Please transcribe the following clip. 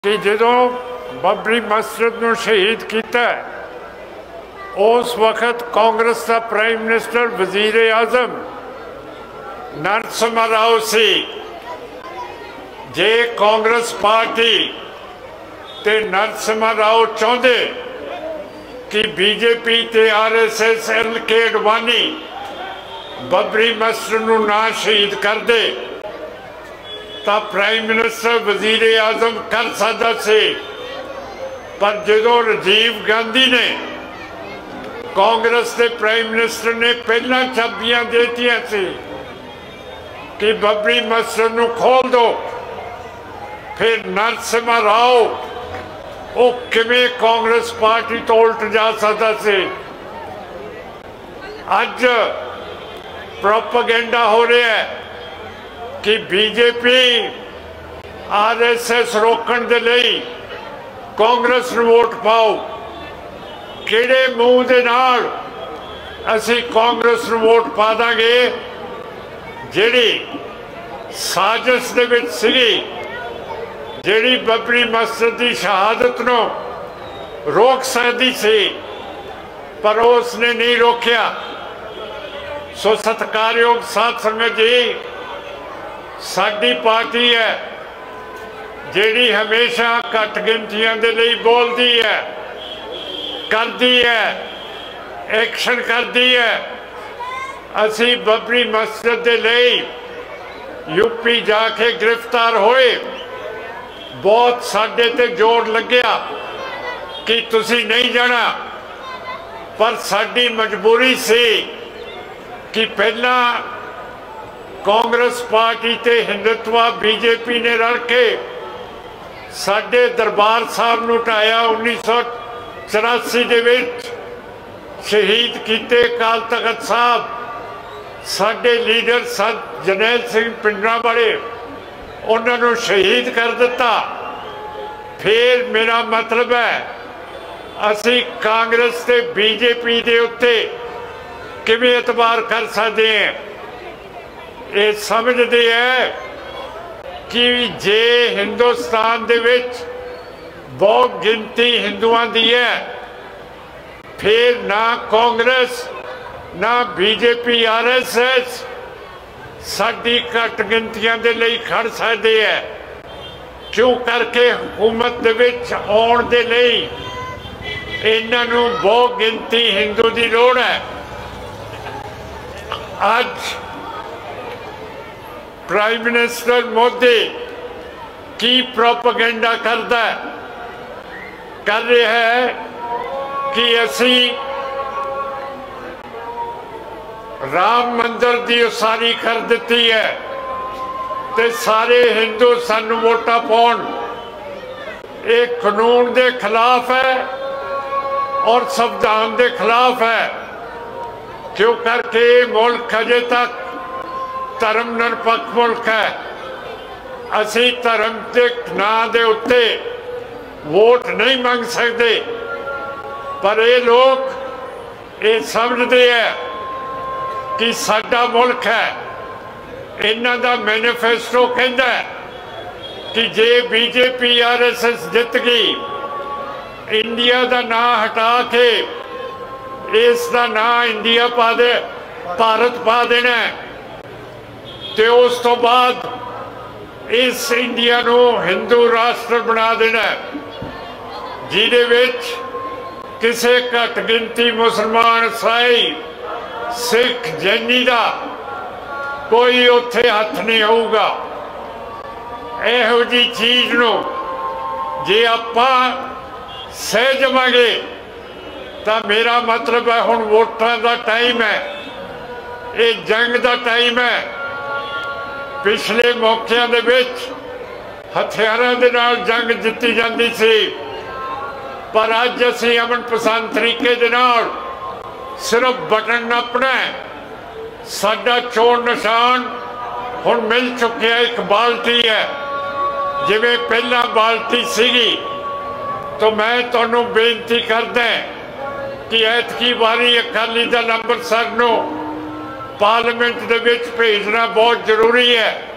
कि जदों बबरी मस्जिद नूं शहीद किया उस वक्त कांग्रेस का प्राइम मिनिस्टर वजीर आजम नरसिम्हा राव सी। जे कांग्रेस पार्टी ते नरसिम्हा राव चाहते कि बीजेपी ते RSS LK अडवाणी बबरी मस्जिद नूं ना शहीद कर दे तो प्राइम मिनिस्टर वजीर आजम कर सकता से। पर जो राजीव गांधी ने कांग्रेस के प्राइम मिनिस्टर ने पहला चाबियां देतियां सी कि बबरी मस्जिद नूं खोल दो, फिर नरसिम्हा राव वो किवें कांग्रेस पार्टी तो उल्ट जा सकता से। अज प्रोपेगेंडा हो रहा है कि बीजेपी RSS रोकण दे लई कांग्रेस नूं वोट पाओ। किहड़े मूँह दे नाल असीं कांग्रेस नूं वोट पा दांगे जिहड़ी साजिश दे विच सीगी, जिहड़ी बबरी मस्जिद की शहादत नूं रोक सकदी सी पर उसने नहीं रोकिया। सो सत्कारयोग साध संगत जी, साडी पार्टी है जिहड़ी हमेशा घट गिनतियां दे लई बोलती है, करती है, एक्शन करती है। असी बबरी मस्जिद दे लई यूपी जाके गिरफ्तार होए, बहुत साडे ते जोर लग्या कि तुसी नहीं जाना, पर साडी मजबूरी सी कि पहला कांग्रेस पार्टी ते हिंदुत्वा बीजेपी ने रल के साडे दरबार साहब नूं ढाया। 1984 दे विच शहीद किते अकाल तख्त साहब, साडे लीडर संत जरनैल सिंह पिंडरांवाले, उन्हां नूं शहीद कर दिता। फिर मेरा मतलब है असी कांग्रेस ते बीजेपी दे उत्ते किवें एतबार कर सकते हैं। ये समझते हैं कि जे हिंदुस्तान दे विच बहुत गिनती हिंदुआं दी है, फिर ना कांग्रेस ना बीजेपी RSS साडी घट गिनतियां दे लई खड़ सकते हैं। क्यों करके हुकूमत दे विच आउण दे लई इन्हां नूं बहुत गिनती हिंदू की लोड़ है। अज प्राइम मिनिस्टर मोदी की प्रोपेगेंडा कर रहा है कि असी राम मंदिर की उसारी कर दी है ते सारे हिंदू सानू वोटां पाउण। ये कानून के खिलाफ है और संविधान के खिलाफ है। क्यों करके मुल्क अजे तक धर्म निरपक्ष मुल्क है। असी धर्म के नां दे उत्ते वोट नहीं मंग सकते, पर ये लोग ये समझते हैं कि साडा मुल्क है। इन्हां दा मैनीफेस्टो कहता है कि जे बीजेपी RSS जित गई, इंडिया का नां हटा के इसका नां इंडिया पा दे, भारत पा देना है, ते उस तो बाद इस इंडिया नू हिंदू राष्ट्र बना देना है, जिहदे विच किसी घट गिनती मुसलमान, ईसाई, सिख, जैनी का कोई उत्थे हथ नहीं होगा। इहो जी चीज़ नू जे आपां सह जावांगे तो मेरा मतलब है हुण वोटां का टाइम है, ये जंग का टाइम है। पिछले मौक़िਆਂ ਦੇ ਵਿੱਚ हथियारों के नाल जंग जित्ती जाती सी, पर अज असीं अमन पसंद तरीके दे नाल सिर्फ बटन नपना है। साडा चोण निशान हुण मिल चुकिया, एक बाल्टी है। जिवें पहला बाल्टी सीगी, तो मैं तुहानूं बेनती करदा कि ऐतकी वारी अकाली दल अंमृतसर नूं पार्लीमेंट दे विच भेजना बहुत जरूरी है।